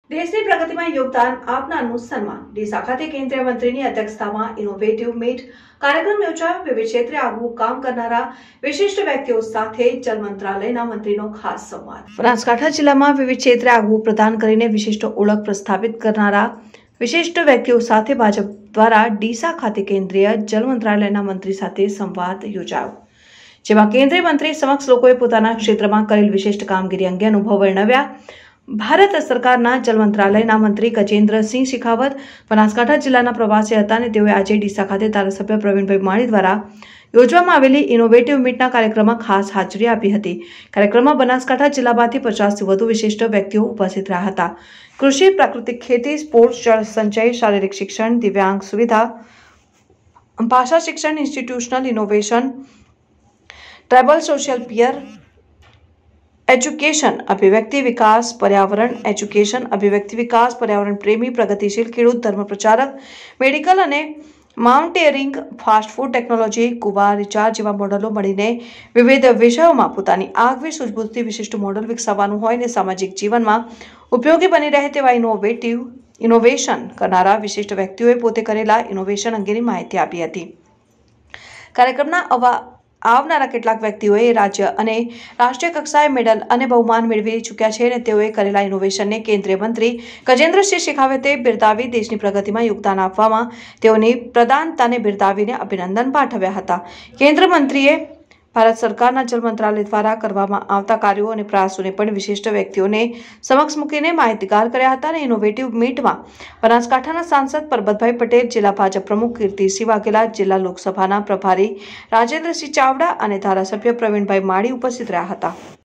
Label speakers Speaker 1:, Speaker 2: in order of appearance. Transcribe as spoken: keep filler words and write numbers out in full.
Speaker 1: દેશની પ્રગતિમાં યોગદાન આપનારનું સન્માન ડીસા ખાતે કેન્દ્રીય મંત્રીની અધ્યક્ષતામાં ઇનોવેટિવ મીટ કાર્યક્રમ યોજાયો। વિવિધ ક્ષેત્રે આગવું કામ કરનારા વિશિષ્ટ વ્યક્તિઓ સાથે જલ મંત્રાલયના મંત્રીનો ખાસ સંવાદ। બનાસકાંઠા જિલ્લામાં વિવિધ ક્ષેત્રે આગવું પ્રદાન કરીને વિશિષ્ટ ઓળખ પ્રસ્થાપિત કરનારા વિશિષ્ટ વ્યક્તિઓ સાથે ભાજપ દ્વારા ડીસા ખાતે કેન્દ્રીય જલ મંત્રાલયના મંત્રી સાથે સંવાદ યોજાયો। જેમાં કેન્દ્રીય મંત્રી સમક્ષ લોકોએ પોતાના ક્ષેત્રમાં કરેલ વિશિષ્ટ કામગીરી અંગે અનુભવ વર્ણવ્યા। ભારત સરકારના જલ મંત્રાલયના મંત્રી ગજેન્દ્રસિંહ શેખાવત બનાસકાંઠા જિલ્લાના પ્રવાસે હતા અને તેઓએ આજે ડીસા ખાતે ધારાસભ્ય પ્રવીણભાઈ માળી દ્વારા યોજવામાં આવેલી ઇનોવેટિવ મીટના કાર્યક્રમમાં ખાસ હાજરી આપી હતી। કાર્યક્રમમાં બનાસકાંઠા જિલ્લામાંથી પચાસથી વધુ વિશિષ્ટ વ્યક્તિઓ ઉપસ્થિત રહ્યા હતા। કૃષિ, પ્રાકૃતિક ખેતી, સ્પોર્ટ્સ, જળ સંચય, શારીરિક શિક્ષણ, દિવ્યાંગ સુવિધા, ભાષા શિક્ષણ, institutional innovation, tribal social peer education, અભિવ્યક્તિ વિકાસ, પર્યાવરણ એજ્યુકેશન, અભિવ્યક્તિ વિકાસ, પર્યાવરણ પ્રેમી, પ્રગતિશીલ ખેડૂત, ધર્મ પ્રચારક, મેડિકલ અને માઉન્ટેરિંગ, ફાસ્ટ ફૂડ ટેકનોલોજી, કુવા રિચાર્જ જેવા મોડલો મળીને વિવિધ વિષયોમાં પોતાની આગવી સૂઝબૂછથી વિશિષ્ટ મોડલ વિકસાવવાનું હોય અને સામાજિક જીવનમાં ઉપયોગી બની રહે તેવા ઇનોવેટિવ ઇનોવેશન કરનારા વિશિષ્ટ વ્યક્તિઓએ પોતે કરેલા ઇનોવેશન અંગેની માહિતી આપી હતી। કાર્યક્રમના અવા આવનારા કેટલાક વ્યક્તિઓએ રાજ્ય અને રાષ્ટ્રીય કક્ષાએ મેડલ અને બહુમાન મેળવી ચૂક્યા છે અને તેઓએ કરેલા ઇનોવેશનને કેન્દ્રીય મંત્રી ગજેન્દ્રસિંહ શેખાવતે બિરદાવી દેશની પ્રગતિમાં યોગદાન આપવામાં તેઓની પ્રદાનતાને બિરદાવીને અભિનંદન પાઠવ્યા હતા। કેન્દ્રીય મંત્રીએ ભારત સરકારના જલ મંત્રાલય દ્વારા કરવામાં આવતા કાર્યો અને પ્રયાસોને પણ વિશિષ્ટ વ્યક્તિઓને સમક્ષ મૂકીને માહિતગાર કર્યા હતા અને ઇનોવેટિવ મીટમાં બનાસકાંઠાના સાંસદ પરબતભાઈ પટેલ, જિલ્લા ભાજપ પ્રમુખ કીર્તિસિંહ વાઘેલા, જિલ્લા લોકસભાના પ્રભારી રાજેન્દ્રસિંહ ચાવડા અને ધારાસભ્ય પ્રવીણભાઈ માળી ઉપસ્થિત રહ્યા હતા।